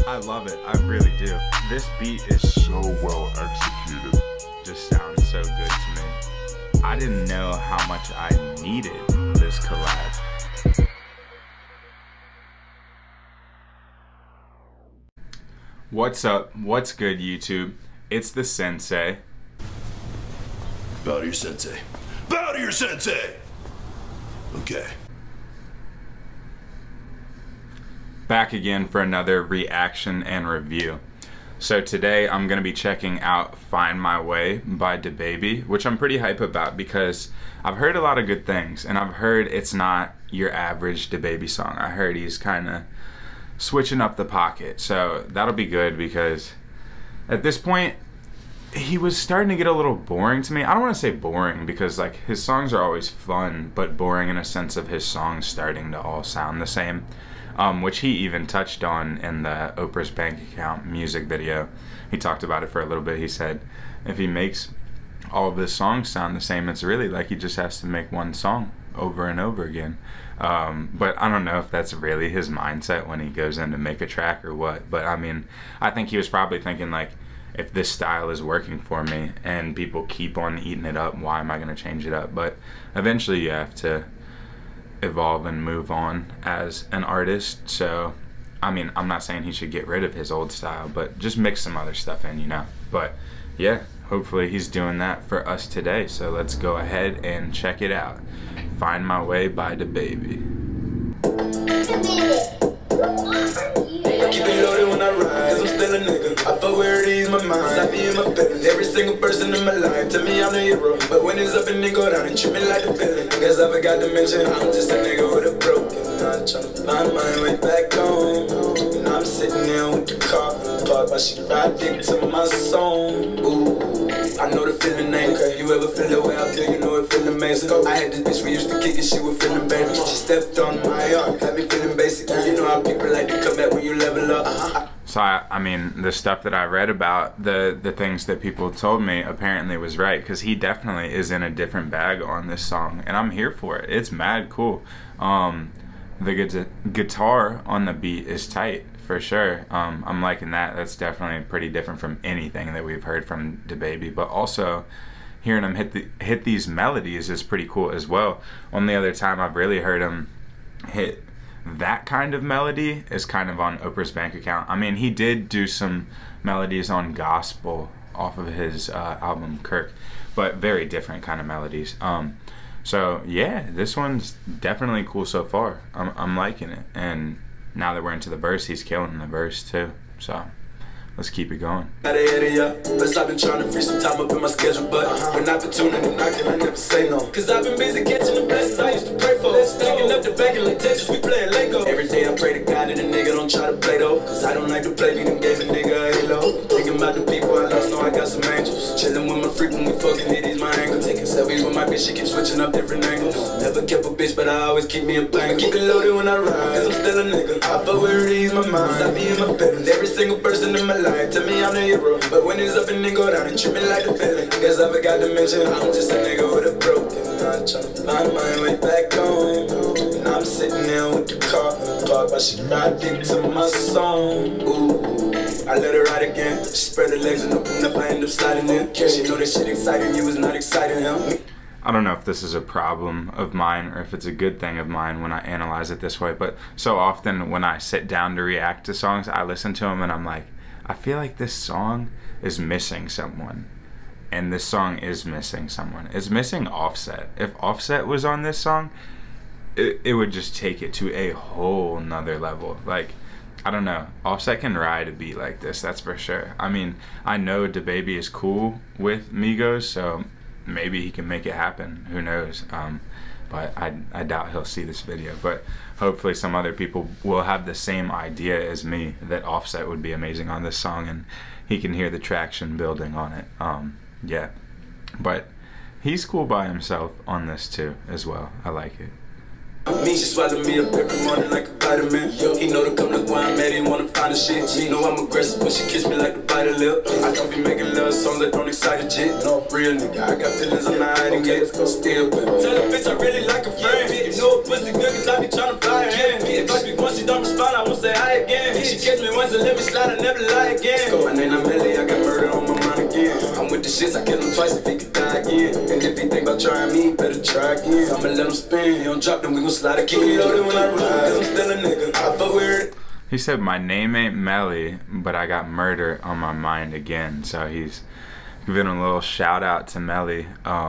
I love it, I really do. This beat is so well executed. Just sounds so good to me. I didn't know how much I needed this collab. What's up? What's good, YouTube? It's the Sensei. Bow to your sensei. Bow to your sensei! Okay. Back again for another reaction and review. So today I'm going to be checking out Find My Way by Dababy, which I'm pretty hype about because I've heard a lot of good things, and I've heard it's not your average Dababy song. I heard he's kind of switching up the pocket, so that'll be good because at this point he was starting to get a little boring to me. I don't want to say boring because like his songs are always fun, but boring in a sense of his songs starting to all sound the same. Which he even touched on in the Oprah's Bank Account music video. He talked about it for a little bit. He said if he makes all of his songs sound the same, it's really like he just has to make one song over and over again. But I don't know if that's really his mindset when he goes in to make a track or what. But I mean, I think he was probably thinking like, if this style is working for me and people keep on eating it up, why am I going to change it up? But eventually you have to evolve and move on as an artist. So I mean, I'm not saying he should get rid of his old style, but just mix some other stuff in, you know. But yeah, hopefully he's doing that for us today. So let's go ahead and check it out. Find My Way by Dababy. Keep it loaded when I ride, cause I'm still a nigga. I fuck where it ease my mind, I be in my feelings. Every single person in my life tell me I'm the hero, but when it's up and they go down and treat me like a villain. Guess I forgot to mention I'm just a nigga with a broken heart, tryna find my way back home. And I'm sitting there with the car parked while she ride dick to my song. Ooh, I know the feeling ain't okay. You ever feel the way I feel, you know it feel amazing. I had this bitch we used to kick it, she was feeling baby. She stepped on my arm, had me feeling basic. You know how people like to come back when you level up. So I mean, the stuff that I read about, the things that people told me apparently was right, because he definitely is in a different bag on this song, and I'm here for it. It's mad cool. The guitar on the beat is tight for sure. I'm liking that. That's definitely pretty different from anything that we've heard from Dababy, but also hearing him hit these melodies is pretty cool as well. Only other time I've really heard him hit that kind of melody is kind of on Oprah's Bank Account. I mean, he did do some melodies on gospel off of his album Kirk, but very different kind of melodies. So yeah, this one's definitely cool so far. I'm liking it, and now that we're into the verse, he's killing the verse too. So let's keep it going. I've been trying to free some time up in my schedule, but when opportunity knocking, I never say no. Cause I've been busy catching the blessings I used to pray for. Sticking up the bank like Texas, we playing Lego. Every day I pray to God that a nigga don't try to play though. Cause I don't like to play, me them gave a nigga a halo. Thinking about the people I lost, know I got some angels. Chilling with my freak when we fucking hit these my angle. Taking selfies with my bitch, she keep switching up different angles. Never kept a bitch, but I always keep me a bang. Keep it loaded when I ride, cause I'm still a nigga. I fuck where it ease my mind, I be in my feelings. Every single person in my life tell me I'm the hero, but when it's up and they go down and treat me like a villain. Guess I forgot to mention I'm just a nigga with a broken heart, tryna find my way back home. And I'm sitting there with the car parked while she ride dick to my song. Ooh, I let her ride again. She spread her legs and opened up, I end up sliding in. She know that shit exciting, you was not exciting him. I don't know if this is a problem of mine or if it's a good thing of mine when I analyze it this way, but so often when I sit down to react to songs, I listen to them and I'm like, I feel like this song is missing someone, and this song is missing someone. It's missing Offset. If Offset was on this song, it would just take it to a whole nother level. Like, I don't know, Offset can ride a beat like this, that's for sure. I mean, I know Dababy is cool with Migos, so maybe he can make it happen, who knows. But I doubt he'll see this video, but hopefully some other people will have the same idea as me that Offset would be amazing on this song, and he can hear the traction building on it. Yeah, but he's cool by himself on this too as well. I like it. Me, she swallow me up every morning like a vitamin. He know to come look where I'm at, he wanna find the shit. She know I'm aggressive when she kiss me like the bite of lip. I don't be making love songs that don't excite a chick. No, real nigga, I got feelings I'm not hiding yet. Still, tell a bitch I really like a friend. You know a pussy good cause I be tryna fly her hand. If I speak once, she don't respond, I won't say hi again. She You catch me once and let me slide, I never lie again. My name not Melly, I got murder on my mind again. I'm with the shits, I kill him twice if he could die again. And if he think about trying me, better try again. I'ma let him spin, he don't drop, then we gon' slide again. You know that when I ride, cause I'm still a nigga. I fuck with it. He said, my name ain't Melly, but I got murder on my mind again. So he's giving a little shout out to Melly,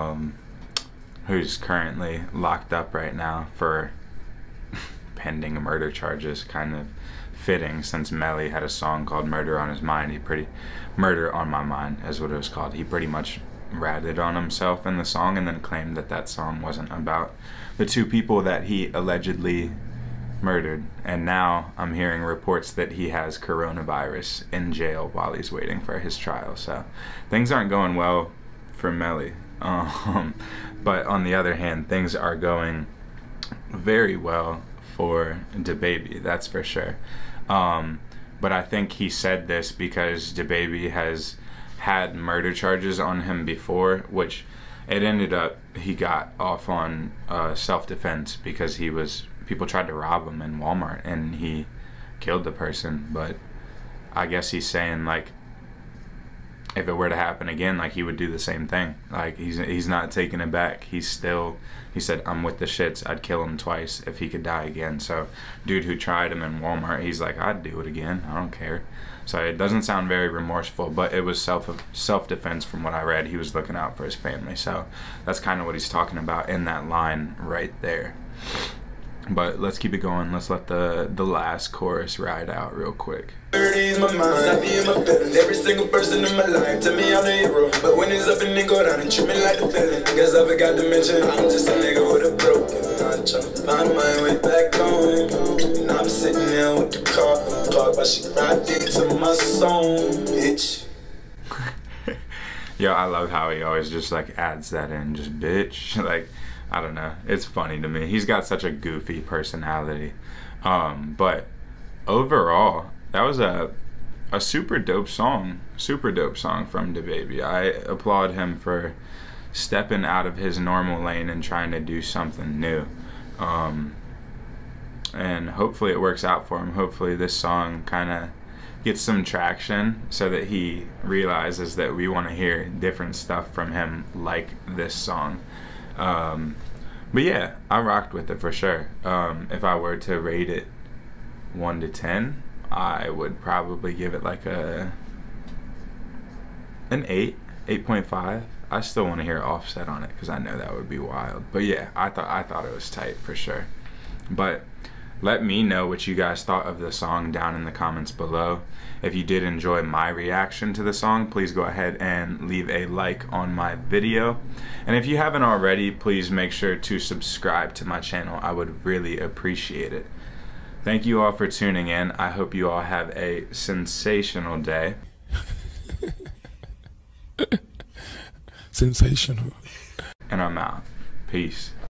who's currently locked up right now for pending murder charges. Kind of fitting, since Melly had a song called Murder on His Mind. Murder on My Mind is what it was called. He pretty much ratted on himself in the song and then claimed that that song wasn't about the two people that he allegedly murdered. And now I'm hearing reports that he has coronavirus in jail while he's waiting for his trial. So things aren't going well for Melly. But on the other hand, things are going very well for Dababy, that's for sure. But I think he said this because Dababy has had murder charges on him before, which it ended up he got off on self-defense because people tried to rob him in Walmart and he killed the person. But I guess he's saying, like, if it were to happen again, like, he would do the same thing. Like, he's not taking it back. He said, I'm with the shits. I'd kill him twice if he could die again. So dude who tried him in Walmart, he's like, I'd do it again. I don't care. So it doesn't sound very remorseful, but it was self-defense from what I read. He was looking out for his family. So that's kind of what he's talking about in that line right there. But let's keep it going. Let's let the last chorus ride out real quick. Ease my mind, I be in my feelings. Every single person in my life tell me I'm the hero. But when it's up and then go down and treat me like the villain, I guess I forgot to mention I'm just a nigga with a broken heart, trying to find my way back home. And I'm sitting there with the car parked while she ride dick to my song, bitch. Yo, I love how he always just like adds that in, just bitch. Like, I don't know, it's funny to me. He's got such a goofy personality. But overall, that was a super dope song from Dababy. I applaud him for stepping out of his normal lane and trying to do something new. And hopefully it works out for him. Hopefully this song kind of gets some traction so that he realizes that we want to hear different stuff from him like this song. But yeah, I rocked with it for sure. If I were to rate it 1 to 10, I would probably give it like an 8.5. I still want to hear Offset on it because I know that would be wild. But yeah, I thought it was tight for sure. But let me know what you guys thought of the song down in the comments below. If you did enjoy my reaction to the song, please go ahead and leave a like on my video. And if you haven't already, please make sure to subscribe to my channel. I would really appreciate it. Thank you all for tuning in. I hope you all have a sensational day. Sensational. And I'm out. Peace.